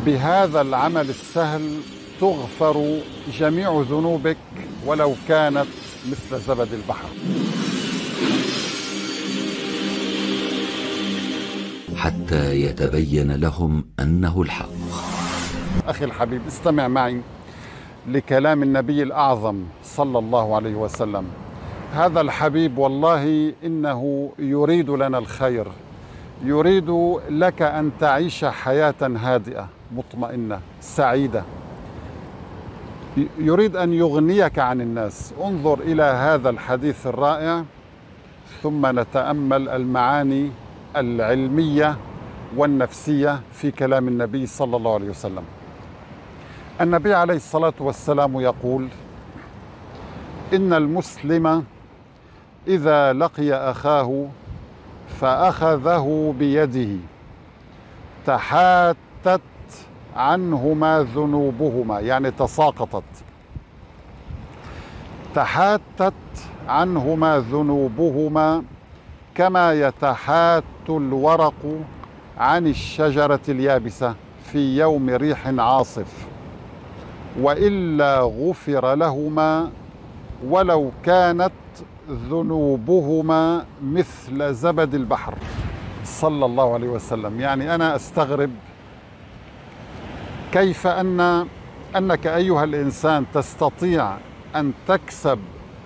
بهذا العمل السهل تغفر جميع ذنوبك ولو كانت مثل زبد البحر. حتى يتبين لهم أنه الحق. أخي الحبيب، استمع معي لكلام النبي الأعظم صلى الله عليه وسلم. هذا الحبيب والله إنه يريد لنا الخير، يريد لك أن تعيش حياة هادئة مطمئنة سعيدة، يريد أن يغنيك عن الناس. انظر إلى هذا الحديث الرائع ثم نتأمل المعاني العلمية والنفسية في كلام النبي صلى الله عليه وسلم. النبي عليه الصلاة والسلام يقول: إن المسلم إذا لقي أخاه فأخذه بيده تحاتت عنهما ذنوبهما، يعني تساقطت، تحاتت عنهما ذنوبهما كما يتحات الورق عن الشجرة اليابسة في يوم ريح عاصف، وإلا غفر لهما ولو كانت ذنوبهما مثل زبد البحر. صلى الله عليه وسلم. يعني أنا أستغرب كيف أنك أيها الإنسان تستطيع أن تكسب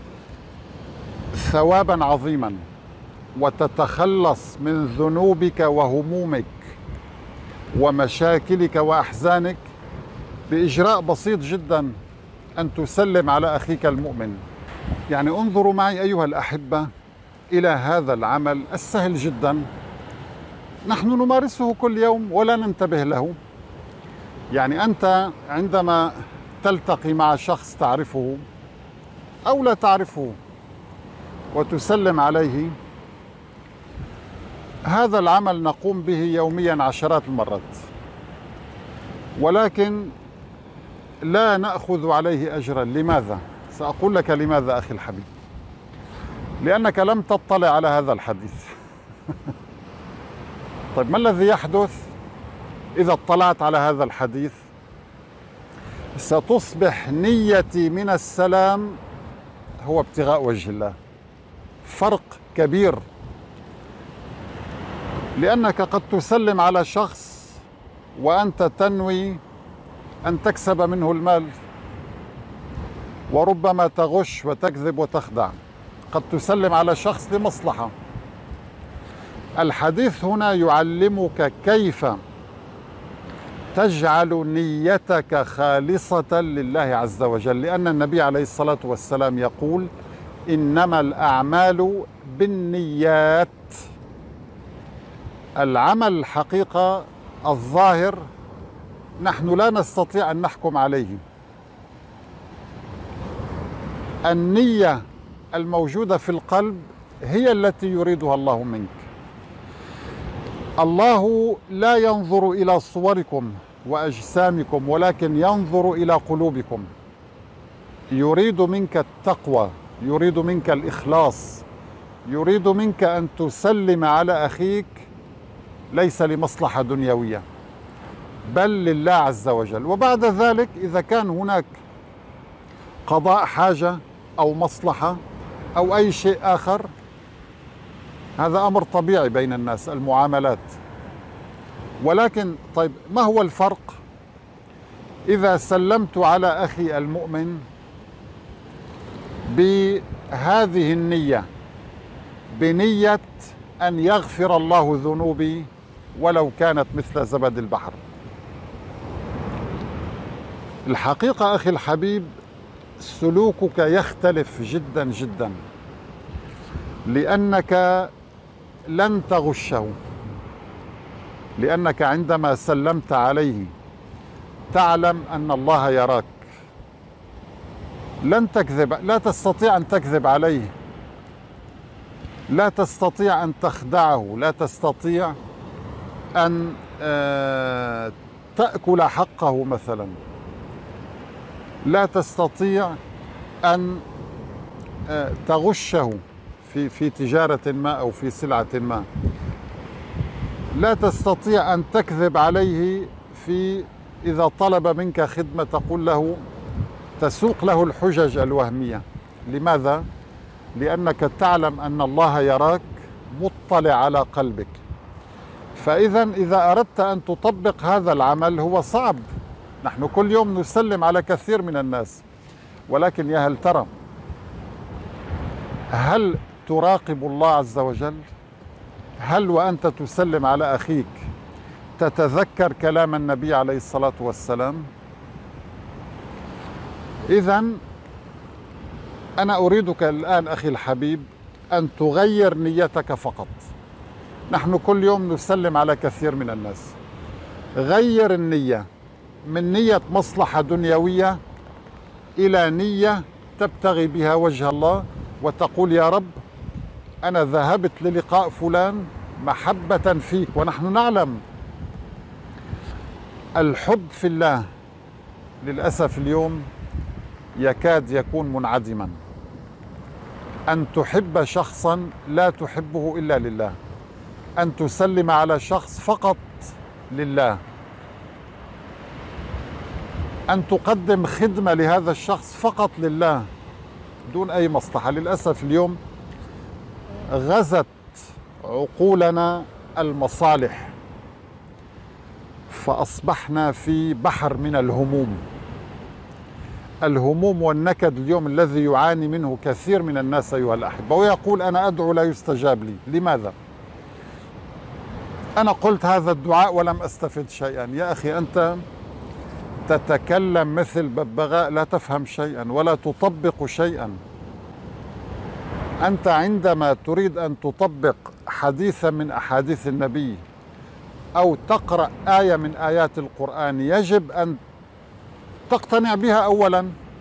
ثوابا عظيما وتتخلص من ذنوبك وهمومك ومشاكلك وأحزانك بإجراء بسيط جدا، أن تسلم على أخيك المؤمن. يعني انظروا معي أيها الأحبة إلى هذا العمل السهل جدا، نحن نمارسه كل يوم ولا ننتبه له. يعني أنت عندما تلتقي مع شخص تعرفه أو لا تعرفه وتسلم عليه، هذا العمل نقوم به يوميا عشرات المرات، ولكن لا نأخذ عليه أجرا. لماذا؟ سأقول لك لماذا أخي الحبيب. لأنك لم تطلع على هذا الحديث. طيب ما الذي يحدث إذا اطلعت على هذا الحديث؟ ستصبح نيتي من السلام هو ابتغاء وجه الله. فرق كبير، لأنك قد تسلم على شخص وأنت تنوي أن تكسب منه المال، وربما تغش وتكذب وتخدع. قد تسلم على شخص لمصلحة. الحديث هنا يعلمك كيف تجعل نيتك خالصة لله عز وجل، لأن النبي عليه الصلاة والسلام يقول: إنما الأعمال بالنيات. العمل الحقيقة الظاهر نحن لا نستطيع أن نحكم عليه. النية الموجودة في القلب هي التي يريدها الله منك. الله لا ينظر إلى صوركم وأجسامكم، ولكن ينظر إلى قلوبكم. يريد منك التقوى، يريد منك الإخلاص، يريد منك أن تسلم على أخيك ليس لمصلحة دنيوية بل لله عز وجل. وبعد ذلك إذا كان هناك قضاء حاجة أو مصلحة أو أي شيء آخر، هذا أمر طبيعي بين الناس، المعاملات. ولكن طيب ما هو الفرق إذا سلمت على أخي المؤمن بهذه النية، بنية أن يغفر الله ذنوبي ولو كانت مثل زبد البحر؟ الحقيقة أخي الحبيب سلوكك يختلف جدا جدا، لأنك لن تغشه، لأنك عندما سلمت عليه تعلم أن الله يراك. لن تكذب، لا تستطيع أن تكذب عليه، لا تستطيع أن تخدعه، لا تستطيع أن تأكل حقه مثلا، لا تستطيع أن تغشه في تجارة ما أو في سلعة ما، لا تستطيع أن تكذب عليه في إذا طلب منك خدمة تقول له، تسوق له الحجج الوهمية. لماذا؟ لأنك تعلم أن الله يراك، مطلع على قلبك. إذا أردت أن تطبق هذا العمل هو صعب. نحن كل يوم نسلم على كثير من الناس، ولكن يا هل ترى، هل تراقب الله عز وجل؟ هل وأنت تسلم على أخيك تتذكر كلام النبي عليه الصلاة والسلام؟ إذن أنا أريدك الآن أخي الحبيب أن تغير نيتك فقط. نحن كل يوم نسلم على كثير من الناس. غير النية من نية مصلحة دنيوية إلى نية تبتغي بها وجه الله، وتقول يا رب أنا ذهبت للقاء فلان محبة فيك. ونحن نعلم الحب في الله للأسف اليوم يكاد يكون منعدما. أن تحب شخصا لا تحبه إلا لله، أن تسلم على شخص فقط لله، أن تقدم خدمة لهذا الشخص فقط لله دون أي مصلحة. للأسف اليوم غزت عقولنا المصالح، فأصبحنا في بحر من الهموم والنكد اليوم الذي يعاني منه كثير من الناس أيها الأحبة. ويقول أنا أدعو لا يستجاب لي. لماذا؟ أنا قلت هذا الدعاء ولم أستفد شيئا. يا أخي أنت تتكلم مثل ببغاء، لا تفهم شيئا ولا تطبق شيئا. أنت عندما تريد أن تطبق حديثا من أحاديث النبي أو تقرأ آية من آيات القرآن يجب أن تقتنع بها أولا.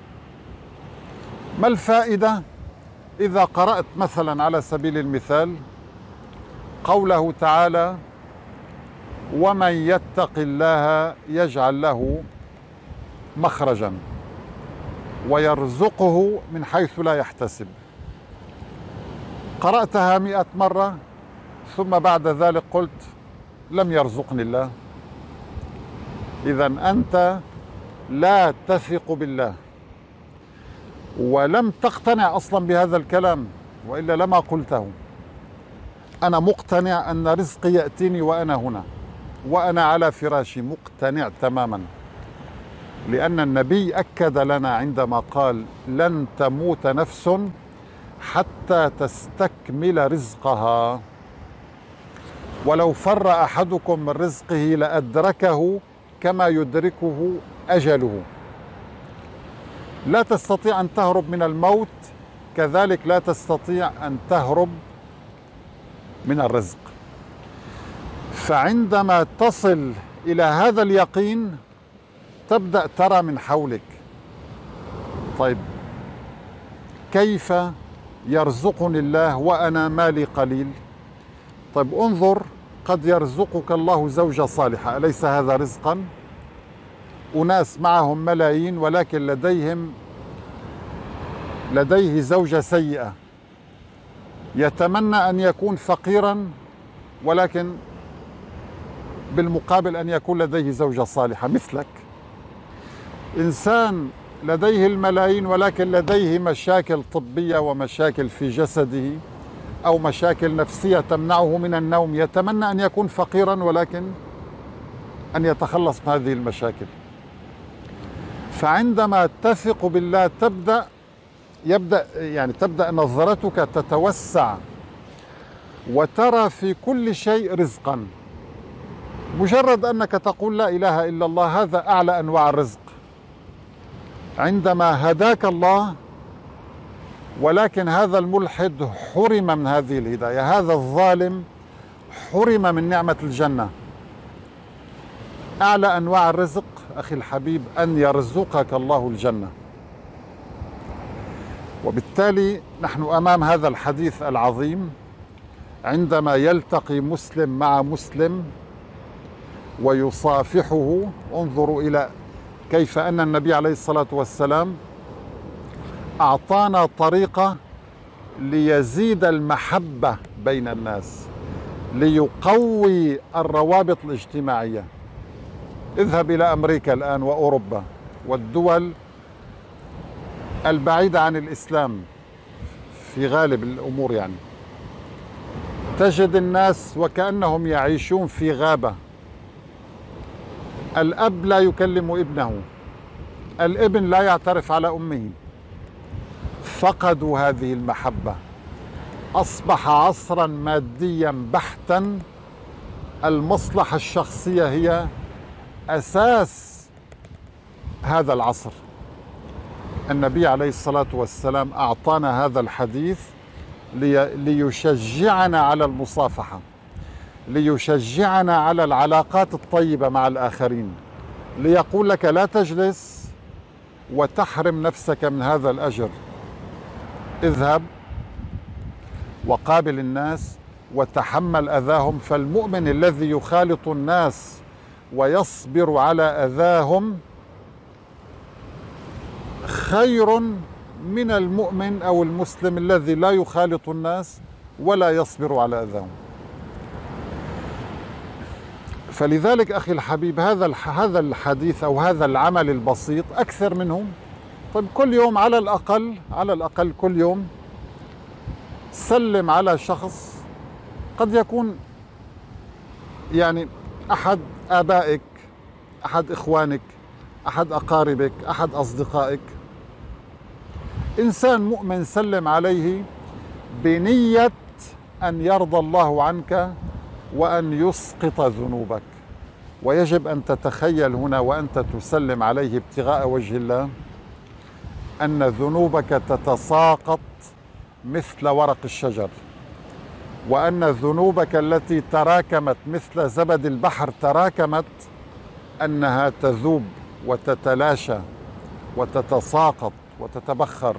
ما الفائدة إذا قرأت مثلا على سبيل المثال قوله تعالى ومن يتق الله يجعل له مخرجا ويرزقه من حيث لا يحتسب. قرأتها 100 مرة ثم بعد ذلك قلت لم يرزقني الله. إذن أنت لا تثق بالله ولم تقتنع أصلا بهذا الكلام، وإلا لما قلته. أنا مقتنع أن رزقي يأتيني وأنا هنا وأنا على فراشي، مقتنع تماما، لأن النبي أكد لنا عندما قال لن تموت نفس حتى تستكمل رزقها، ولو فر أحدكم من رزقه لأدركه كما يدركه أجله. لا تستطيع أن تهرب من الموت، كذلك لا تستطيع أن تهرب من الرزق. فعندما تصل إلى هذا اليقين تبدأ ترى من حولك طيب كيف يرزقني الله وأنا مالي قليل؟ طيب انظر، قد يرزقك الله زوجة صالحة، أليس هذا رزقا؟ أناس معهم ملايين ولكن لديه زوجة سيئة، يتمنى أن يكون فقيرا ولكن بالمقابل أن يكون لديه زوجة صالحة مثلك. إنسان لديه الملايين ولكن لديه مشاكل طبية ومشاكل في جسده أو مشاكل نفسية تمنعه من النوم، يتمنى أن يكون فقيرا ولكن أن يتخلص من هذه المشاكل. فعندما تثق بالله تبدأ نظرتك تتوسع وترى في كل شيء رزقا. مجرد أنك تقول لا إله إلا الله هذا أعلى أنواع الرزق. عندما هداك الله ولكن هذا الملحد حرم من هذه الهداية، هذا الظالم حرم من نعمة الجنة. أعلى أنواع الرزق أخي الحبيب أن يرزقك الله الجنة. وبالتالي نحن أمام هذا الحديث العظيم، عندما يلتقي مسلم مع مسلم ويصافحه، انظروا إلى كيف أن النبي عليه الصلاة والسلام أعطانا طريقة ليزيد المحبة بين الناس، ليقوي الروابط الاجتماعية. اذهب إلى أمريكا الآن وأوروبا والدول البعيدة عن الإسلام في غالب الأمور، يعني تجد الناس وكأنهم يعيشون في غابة. الأب لا يكلم ابنه، الابن لا يعترف على أمه. فقدوا هذه المحبة، أصبح عصرا ماديا بحتا. المصلحة الشخصية هي أساس هذا العصر. النبي عليه الصلاة والسلام أعطانا هذا الحديث ليشجعنا على المصافحة، ليشجعنا على العلاقات الطيبة مع الآخرين، ليقول لك لا تجلس وتحرم نفسك من هذا الأجر. اذهب وقابل الناس وتحمل أذاهم، فالمؤمن الذي يخالط الناس ويصبر على أذاهم خير من المؤمن أو المسلم الذي لا يخالط الناس ولا يصبر على أذاهم. فلذلك أخي الحبيب هذا الحديث أو هذا العمل البسيط أكثر منه. طيب كل يوم على الأقل كل يوم سلم على شخص قد يكون يعني أحد آبائك، أحد إخوانك، أحد أقاربك، أحد أصدقائك، إنسان مؤمن سلم عليه بنية أن يرضى الله عنك وأن يسقط ذنوبك. ويجب أن تتخيل هنا وأنت تسلم عليه ابتغاء وجه الله أن ذنوبك تتساقط مثل ورق الشجر، وأن ذنوبك التي تراكمت مثل زبد البحر تراكمت أنها تذوب وتتلاشى وتتساقط وتتبخر.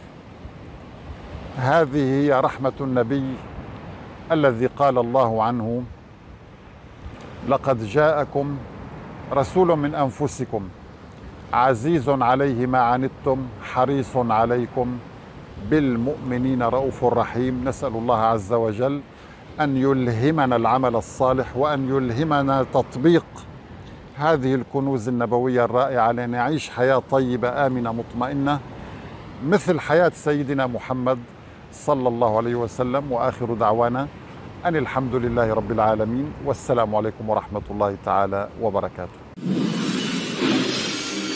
هذه هي رحمة النبي الذي قال الله عنه: لقد جاءكم رسول من أنفسكم عزيز عليه ما عنتم حريص عليكم بالمؤمنين رؤوف رحيم. نسأل الله عز وجل أن يلهمنا العمل الصالح وأن يلهمنا تطبيق هذه الكنوز النبوية الرائعة لنعيش حياة طيبة آمنة مطمئنة مثل حياة سيدنا محمد صلى الله عليه وسلم. وآخر دعوانا أن الحمد لله رب العالمين، والسلام عليكم ورحمة الله تعالى وبركاته.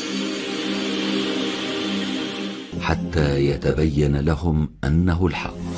حتى يتبين لهم أنه الحق.